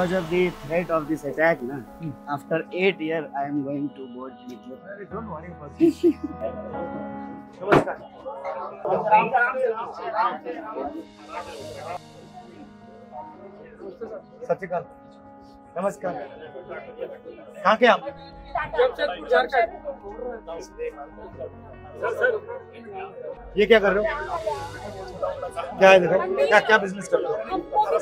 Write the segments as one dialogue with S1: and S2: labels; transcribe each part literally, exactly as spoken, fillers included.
S1: Because of the threat of this attack, na, after eight years, I am going to board metro.
S2: Don't worry about this. नमस्कार. सत श्री अकाल. नमस्कार. कहाँ के आप? ये क्या कर रहे हो? क्या है देखो? क्या क्या बिजनेस कर रहे हो?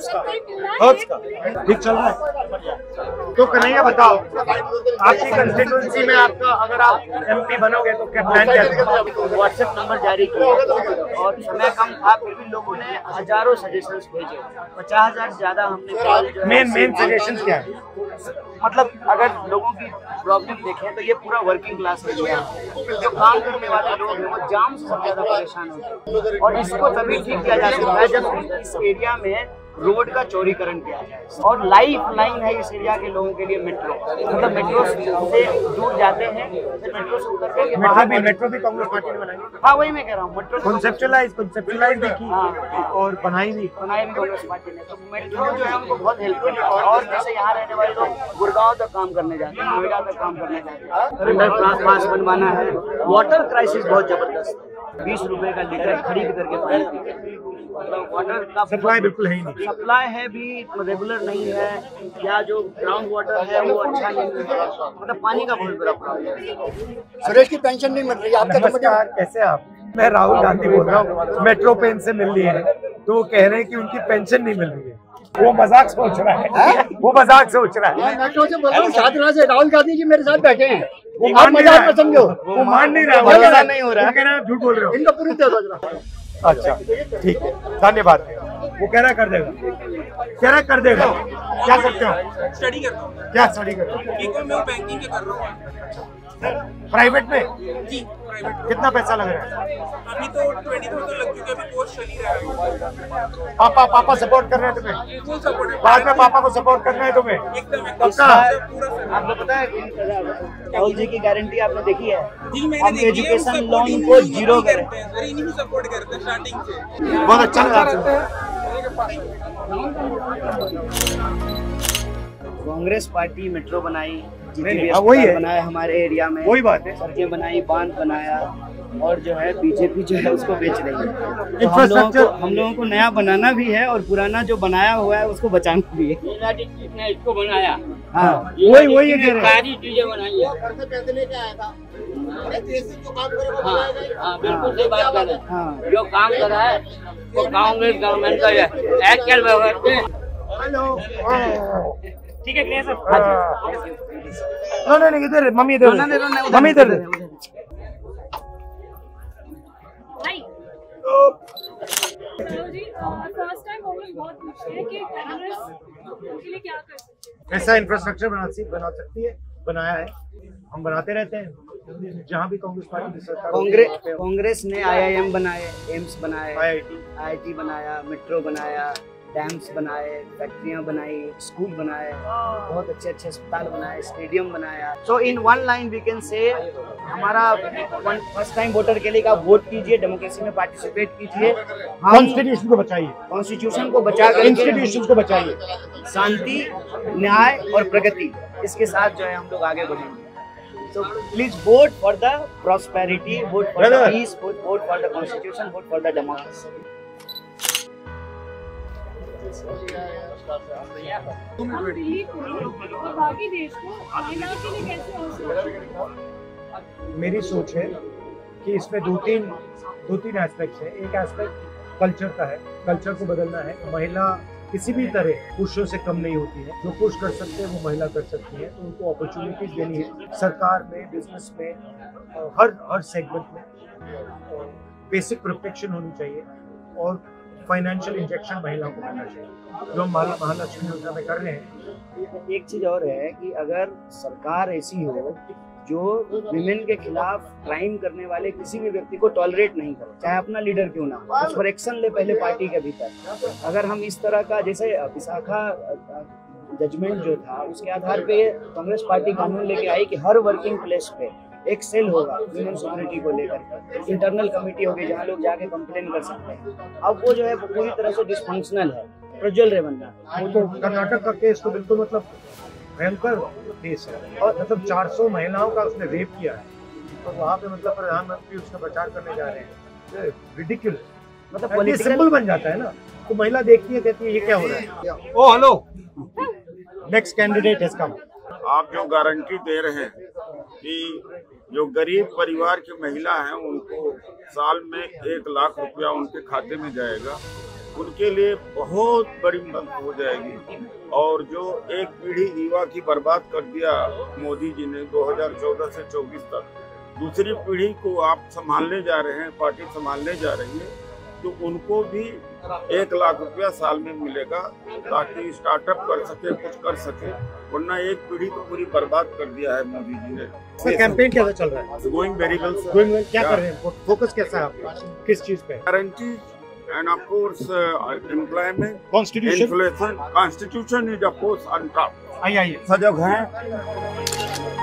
S2: हर्ब्स का. ठीक चल रहा है. तो कन्हैया बताओ, आपकी कंस्टिट्यूंसी में आपका अगर आप एमपी बनोगे तो क्या प्लान क्या है?
S1: व्हाट्सएप नंबर जारी किया और समय कम था, फिर भी लोगों ने हजारों सजेशंस भेजे. पचास हजार से ज्यादा हमने.
S2: मेन मेन सजेशंस क्या है?
S1: मतलब अगर लोगों की प्रॉब्लम देखें तो ये पूरा वर्किंग क्लास एरिया है. जो काम करने वाले लोग हैं वो जाम से सबसे ज्यादा परेशान होते हैं और इसको तभी ठीक किया जा सकता है जब इस एरिया में रोड का चौड़ीकरण किया जाए. और लाइफ लाइन है इस एरिया के लोगों के लिए मेट्रो. मतलब मेट्रो से दूर जाते हैं, फिर मेट्रो से उतर के
S2: मेट्रो भी मेट्रो भी कांग्रेस पार्टी ने बनाई.
S1: हाँ वही मैं कह रहा हूँ. मेट्रो
S2: कॉन्सेप्चुअलाइज कॉन्सेप्चुअलाइज भी की और बनाई भी
S1: बनाई भी कांग्रेस पार्टी ने. तो मेट्रो जो है हमको बहुत हेल्प करता है. और जैसे यहाँ रहने वाले लोग गुड़गांव तक काम करने जाते हैं, नोएडा तक काम करने जाते हैं. अंडर पास बनवाना है. वाटर क्राइसिस बहुत जबरदस्त है. बीस रुपए का लीटर खरीद करके पानी. मतलब वाटर का
S2: सप्लाई बिल्कुल है ही नहीं.
S1: सप्लाई है भी रेगुलर नहीं है, या जो ग्राउंड वाटर है वो अच्छा नहीं है. मतलब पानी का बहुत बड़ा प्रॉब्लम है.
S3: सुरेश की पेंशन नहीं मिल रही आपका.
S2: नमस्कार, कैसे आप? मैं राहुल गांधी बोल रहा हूँ. मेट्रो पेन से मिल रही है तो वो कह रहे हैं कि उनकी पेंशन नहीं मिल रही है. वो मजाक सोच रहा है. वो मजाक सोच रहा है.
S3: मेट्रो से बोल रहा हूँ, साथ से राहुल गांधी जी मेरे साथ बैठे हैं.
S2: वो
S3: आप
S2: मान नहीं
S3: मजाक
S2: रहा
S3: मत समझो.
S2: वो मान नहीं रहा.
S1: भरोसा नहीं हो रहा है.
S2: वो कह रहा है झूठ बोल रहे हो.
S3: इनका पूरी तरह सोच रहा है.
S2: अच्छा ठीक है, धन्यवाद. वो कह रहा कर देगा. कह रहा कर देगा. क्या करते हो?
S4: स्टडी करता हूँ.
S2: क्या स्टडी करते हो?
S4: बीकॉम में बैंकिंग के कर रहा हूँ.
S2: प्राइवेट में?
S4: जी प्राइवेट.
S2: कितना पैसा लग रहा है?
S4: अभी तो ट्वेंटी थाउजेंड लग चुके. अभी कोर्स चल ही रहा है.
S2: पापा पापा सपोर्ट कर रहे हैं तुम्हें?
S4: फुल सपोर्ट है.
S2: बाद में पापा को सपोर्ट करना है तुम्हें?
S4: एकदम
S2: पक्का?
S4: एकदम पूरा सर.
S1: आपको पता है राहुल जी की गारंटी आपने देखी है?
S4: जी मैंने
S1: हम
S4: देखी है.
S1: एजुकेशन लोन को जीरो करें.
S4: करते हैं सर. इन्हीं सपोर्ट करते हैं स्टार्टिंग से.
S2: बहुत अच्छा लगा.
S1: कांग्रेस पार्टी मेट्रो बनाई,
S2: नहीं, नहीं, हाँ, वही है.
S1: बनाया हमारे एरिया में.
S2: वही बात है.
S1: सड़कें बनाई, बांध बनाया. और जो है बीजेपी जो है उसको बेच रही है. तो हम लोगों
S2: इंफ्रास्ट्रक्चर
S1: को हम लोगों को नया बनाना भी है और पुराना जो बनाया हुआ है उसको बचाना भी है.
S5: इसको बनाया.
S1: हाँ
S2: वही वही कह रहे हैं.
S5: सारी चीजें बनाई है.
S3: घर से पैसे लेके आया था. जो काम करे वो
S5: हाँ,
S3: बनाएगा.
S5: हाँ, बिल्कुल सही बात कर रहे हैं.
S1: हाँ.
S5: जो काम कर रहा है वो कांग्रेस गवर्नमेंट का है. एक्चुअल में
S2: हेलो.
S1: ठीक है क्लियर सर.
S2: नो नहीं नहीं इधर मम्मी इधर.
S1: रोना दे, रोना दे,
S2: मम्मी इधर दे.
S6: जी फर्स्ट टाइम हम लोग बहुत पूछते हैं कि कांग्रेस के लिए क्या कर सकते हैं.
S2: ऐसा इंफ्रास्ट्रक्चर बना बना सकती है. बनाया है. हम बनाते रहते हैं जहाँ भी कांग्रेस पार्टी की सरकार.
S1: कांग्रेस कांग्रेस ने आई आई एम बनाए, एम्स बनाए,
S2: I I T
S1: I I T बनाया, मेट्रो बनाया, डैम्स बनाए, फैक्ट्रियां बनाई, स्कूल बनाए, बहुत अच्छे अच्छे अस्पताल बनाए, स्टेडियम बनाया. So in one line we can say हमारा फर्स्ट टाइम वोटर के लिए आप वोट कीजिए, डेमोक्रेसी में पार्टिसिपेट कीजिए. हम
S2: कॉन्स्टिट्यूशन को बचाइए.
S1: कॉन्स्टिट्यूशन को बचा कर
S2: इंस्टीट्यूशन को बचाइए.
S1: शांति, न्याय और प्रगति, इसके साथ जो है हम लोग आगे बढ़ेंगे. So please vote for the prosperity, vote for the peace, vote, vote for the constitution, vote for the democracy.
S6: हम दिल्ली को और बाकी देश को महिला के लिए कैसे अवसर.
S2: मेरी सोच है कि इसमें दो तीन दो तीन एस्पेक्ट्स हैं. एक एस्पेक्ट कल्चर का है. कल्चर को बदलना है. महिला किसी भी तरह पुरुषों से कम नहीं होती है. जो पुरुष कर सकते हैं वो महिला कर सकती है. तो उनको अपॉर्चुनिटीज देनी है. सरकार में, बिजनेस में, हर हर सेगमेंट में बेसिक प्रोटेक्शन होनी चाहिए और फाइनेंशियल इंजेक्शन महिलाओं को मिलना चाहिए, जो हम महालक्ष्मी योजना में कर रहे हैं.
S1: एक चीज और है कि अगर सरकार ऐसी हो जो विमेन के खिलाफ क्राइम करने वाले किसी भी व्यक्ति को टॉलरेट नहीं करे, चाहे अपना लीडर क्यों ना हो, उस पर एक्शन ले पहले पार्टी के भीतर. अगर हम इस तरह का, जैसे विशाखा जजमेंट जो था उसके आधार पे कांग्रेस पार्टी कानून लेके आई कि हर वर्किंग प्लेस पे एक सेल होगा ह्यूमन सिक्योरिटी को लेकर, इंटरनल कमेटी होगी जहाँ लोग जाके कंप्लेन कर सकते हैं. अब वो जो है पूरी तरह से डिस्फंक्शनल है. प्रज्वल रेवन्ना।
S2: वो तो कर्नाटक का केस तो बिल्कुल मतलब भयंकर केस है, और मतलब चार सौ महिलाओं का उसने रेप किया है, तो वहाँ पे मतलब प्रधानमंत्री उसका प्रचार करने जा रहे हैं, रिडिक्युलस।
S1: मतलब
S2: ये
S1: पॉलिटिकल
S2: सिंबल बन जाता है ना, तो महिला देखती है, कहती है ये क्या हो रहा है। Oh hello, next candidate has come.
S7: आप जो गारंटी दे रहे हैं कि जो गरीब परिवार की महिला हैं उनको साल में एक लाख रुपया उनके खाते में जाएगा, उनके लिए बहुत बड़ी मदद हो जाएगी। और जो एक पीढ़ी युवा की बर्बाद कर दिया मोदी जी ने दो हज़ार चौदह से चौबीस तक, दूसरी पीढ़ी को आप संभालने जा रहे हैं, पार्टी संभालने जा रही है, तो उनको भी एक लाख रुपया साल में मिलेगा ताकि स्टार्टअप कर सके, कुछ कर सके, वरना एक पीढ़ी तो पूरी बर्बाद कर दिया है मोदी जी ने।
S2: सर कैंपेन कैसा चल रहा है?
S7: Going very well.
S2: Going well. क्या कर रहे हैं, फोकस कैसा है आपका, किस चीज पे?
S7: Guarantee and of course uh, employment,
S2: Constitution,
S7: inflation, constitution is of course on top.
S2: आइए आइए
S7: सजग हैं।